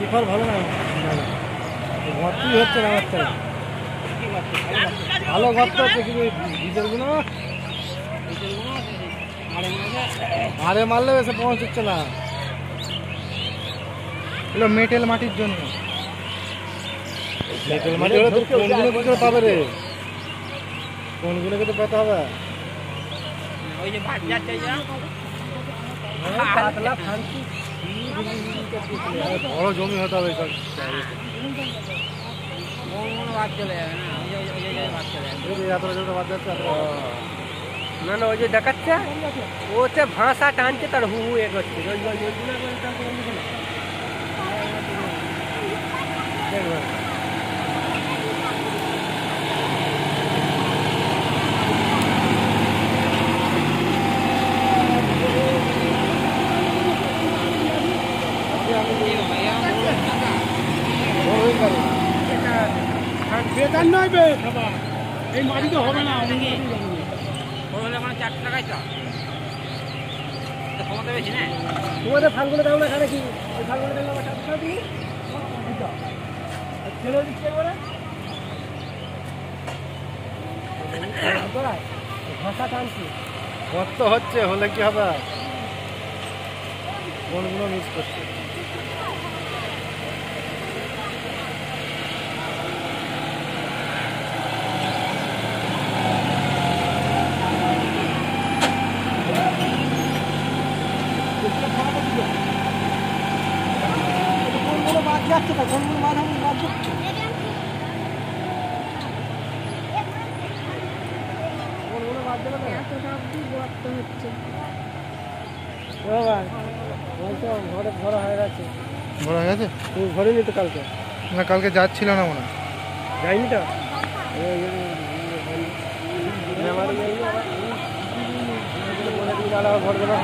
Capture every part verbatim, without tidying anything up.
paper ভালো না ভর্তি হচ্ছে না আমার থেকে ভালো গর্ত হচ্ছে কিন্তু ডিজেলগুলো আরে মারলে এসে পৌঁছচ্ছে না এগুলো মেটেল মাটির জন্য মেটেল মাটি হলে তোর কোনগুলো কি করে পাবে রে কোনগুলোকে তো পেতে হবে ওই যে ভাত যাচ্ছে যা পাতলা ফান্সি বড় জমি হতে হবে সব ভাত চলে যাবে না ভাত চলে যাবে এতটা জমিটা বাদ যাচ্ছে না না ওই যে দেখাচ্ছে ও হচ্ছে ভাষা টানছে তার হু হু এগোচ্ছে বেদার নয় বে খাবা এই মাটি তো হবে না চারশো টাকায় চাও ক্ষমতা বেশি না তোমাদের ফালগুলো দাও না খানে কি ওই ফালগুলো দাও না চারশো দিই ছেলে দিচ্ছে বলে ভাষা টানছি কত হচ্ছে হলে কি হবে কোনগুলো মিস করছে যাচ্ছে তো কোনগুলো বাদ হবে বাদ যাচ্ছে কোনগুলো বাদ দেবে না এতটা অবধি গর্ত হচ্ছে বাবা বলতো ঘরে ঘর হয়ে গেছে ঘর হয়ে গেছে তুমি ঘরে নি তো কালকে না কালকে যাচ্ছিল না মনে যাইনি তো ঘর দেওয়া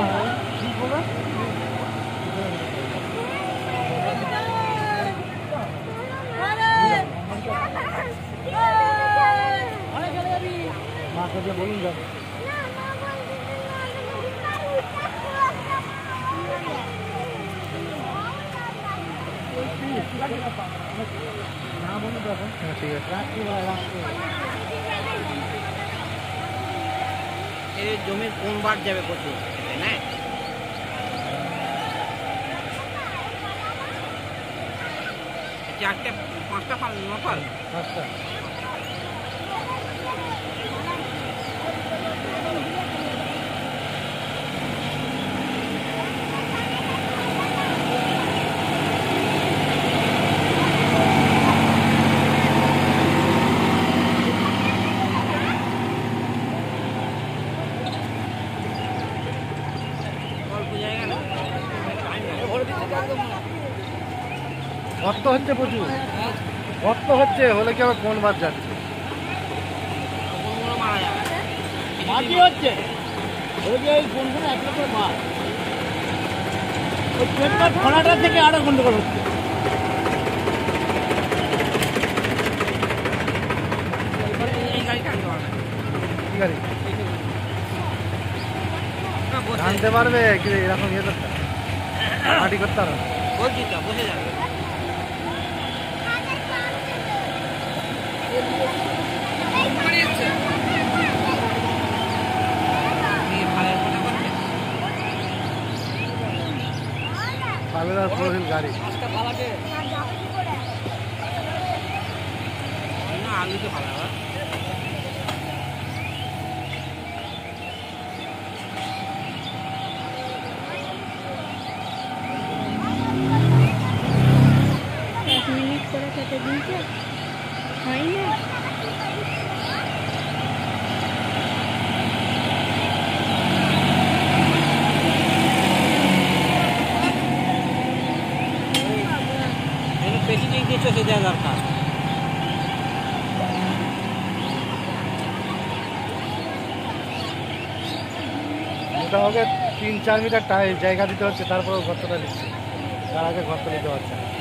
মাকে দিয়ে বলুন যাবে না বলুন দেখুন ঠিক আছে রাত্রিবেলা রাত্রিবেলা এই জমির কোন বার যাবে প্রচুর না চারটে পাঁচটা ফাল ন ফাল পাঁচটা গর্ত হচ্ছে প্রচুর গর্ত হচ্ছে হলে কি আবার কোন বাদ যাচ্ছে মাটি হচ্ছে ওই যে এই কোনগুলো একটা করে মাছ ওই পেটটার ফোনাটা থেকে আরো গন্ডগোল হচ্ছে জানতে পারবে কি এরকম ইয়ে করতে মাটি করতে পারবে বলছি তো বসে যাবে গাড়ি আলু তো ভালো এক মিনিট করে কেটে দিয়েছে হয় না বেশি দিন দিয়ে চোখে দেওয়া দরকার মোটামুটি তিন চার মিটার জায়গা দিতে হচ্ছে তারপর গর্তটা নিচ্ছে তার আগে গর্ত নিতে পারছে না